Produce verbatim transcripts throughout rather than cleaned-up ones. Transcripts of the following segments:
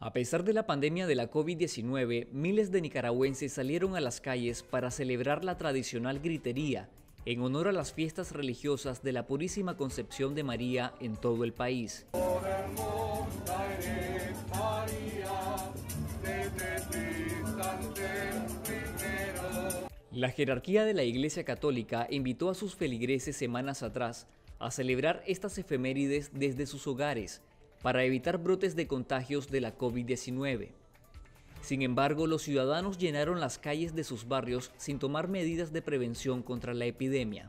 A pesar de la pandemia de la COVID diecinueve, miles de nicaragüenses salieron a las calles para celebrar la tradicional gritería en honor a las fiestas religiosas de la Purísima Concepción de María en todo el país. La jerarquía de la Iglesia Católica invitó a sus feligreses semanas atrás a celebrar estas efemérides desde sus hogares para evitar brotes de contagios de la COVID diecinueve. Sin embargo, los ciudadanos llenaron las calles de sus barrios sin tomar medidas de prevención contra la epidemia.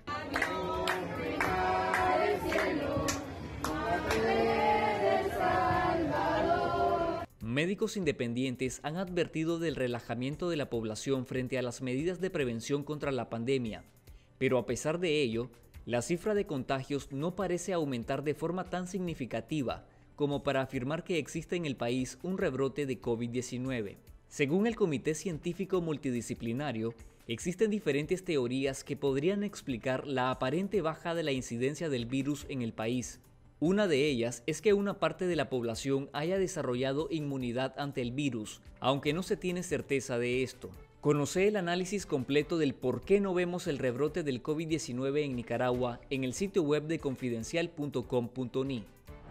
Médicos independientes han advertido del relajamiento de la población frente a las medidas de prevención contra la pandemia, pero a pesar de ello, la cifra de contagios no parece aumentar de forma tan significativa como para afirmar que existe en el país un rebrote de COVID diecinueve. Según el Comité Científico Multidisciplinario, existen diferentes teorías que podrían explicar la aparente baja de la incidencia del virus en el país. Una de ellas es que una parte de la población haya desarrollado inmunidad ante el virus, aunque no se tiene certeza de esto. Conoce el análisis completo del por qué no vemos el rebrote del COVID diecinueve en Nicaragua en el sitio web de confidencial punto com punto ni.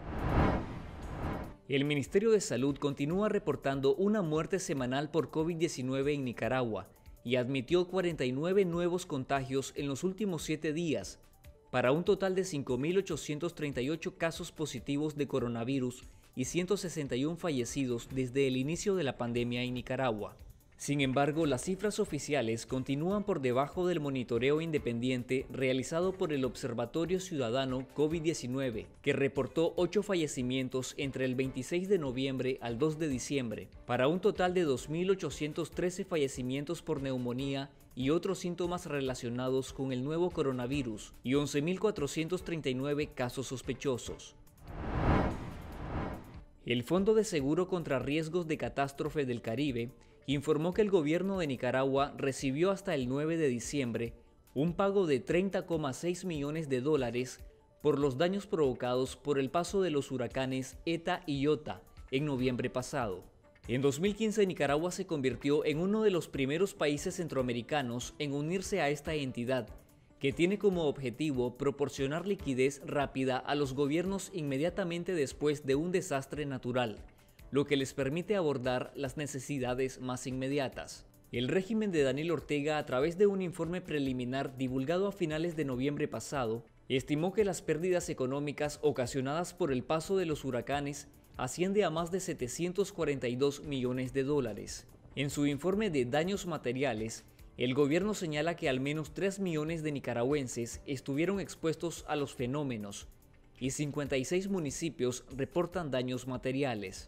El Ministerio de Salud continúa reportando una muerte semanal por COVID diecinueve en Nicaragua y admitió cuarenta y nueve nuevos contagios en los últimos siete días, para un total de cinco mil ochocientos treinta y ocho casos positivos de coronavirus y ciento sesenta y uno fallecidos desde el inicio de la pandemia en Nicaragua. Sin embargo, las cifras oficiales continúan por debajo del monitoreo independiente realizado por el Observatorio Ciudadano COVID diecinueve, que reportó ocho fallecimientos entre el veintiséis de noviembre al dos de diciembre, para un total de dos mil ochocientos trece fallecimientos por neumonía y otros síntomas relacionados con el nuevo coronavirus y once mil cuatrocientos treinta y nueve casos sospechosos. El Fondo de Seguro contra Riesgos de Catástrofe del Caribe informó que el gobierno de Nicaragua recibió hasta el nueve de diciembre un pago de treinta coma seis millones de dólares por los daños provocados por el paso de los huracanes Eta y Iota en noviembre pasado. En dos mil quince, Nicaragua se convirtió en uno de los primeros países centroamericanos en unirse a esta entidad, que tiene como objetivo proporcionar liquidez rápida a los gobiernos inmediatamente después de un desastre natural, lo que les permite abordar las necesidades más inmediatas. El régimen de Daniel Ortega, a través de un informe preliminar divulgado a finales de noviembre pasado, estimó que las pérdidas económicas ocasionadas por el paso de los huracanes asciende a más de setecientos cuarenta y dos millones de dólares. En su informe de daños materiales, el gobierno señala que al menos tres millones de nicaragüenses estuvieron expuestos a los fenómenos y cincuenta y seis municipios reportan daños materiales.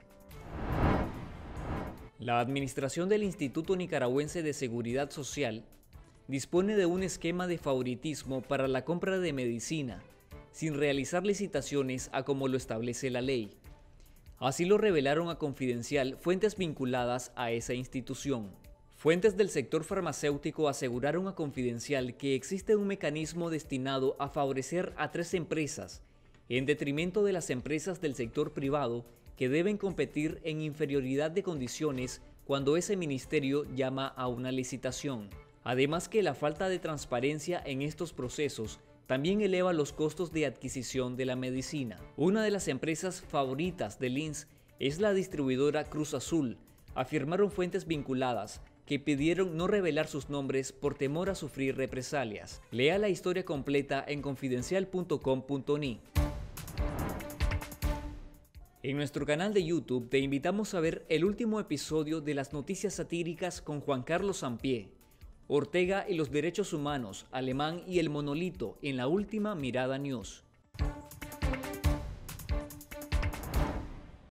La administración del Instituto Nicaragüense de Seguridad Social dispone de un esquema de favoritismo para la compra de medicina, sin realizar licitaciones a como lo establece la ley. Así lo revelaron a Confidencial fuentes vinculadas a esa institución. Fuentes del sector farmacéutico aseguraron a Confidencial que existe un mecanismo destinado a favorecer a tres empresas, en detrimento de las empresas del sector privado que deben competir en inferioridad de condiciones cuando ese ministerio llama a una licitación. Además que la falta de transparencia en estos procesos también eleva los costos de adquisición de la medicina. Una de las empresas favoritas del I N S es la distribuidora Cruz Azul, afirmaron fuentes vinculadas, que pidieron no revelar sus nombres por temor a sufrir represalias. Lea la historia completa en confidencial punto com punto ni. En nuestro canal de YouTube te invitamos a ver el último episodio de las noticias satíricas con Juan Carlos Sampié, Ortega y los derechos humanos, Alemán y el monolito en La Última Mirada News.